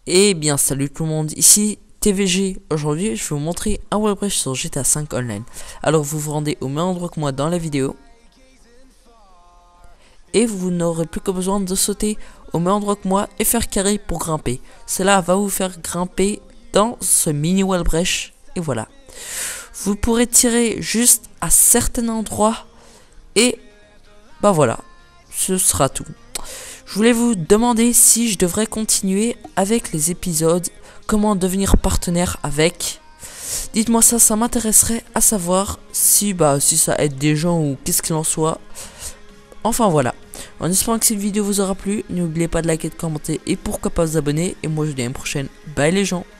Eh bien salut tout le monde, ici TVG. Aujourd'hui je vais vous montrer un wallbreach sur GTA 5 Online. Alors vous vous rendez au même endroit que moi dans la vidéo. Et vous n'aurez plus que besoin de sauter au même endroit que moi et faire carré pour grimper. Cela va vous faire grimper dans ce mini wallbreach. Et voilà. Vous pourrez tirer juste à certains endroits. Et bah voilà, ce sera tout. Je voulais vous demander si je devrais continuer avec les épisodes, comment devenir partenaire avec. Dites-moi ça m'intéresserait à savoir si ça aide des gens ou qu'est-ce qu'il en soit. Enfin voilà. En espérant que cette vidéo vous aura plu, n'oubliez pas de liker, de commenter et pourquoi pas vous abonner. Et moi je vous dis à une prochaine. Bye les gens.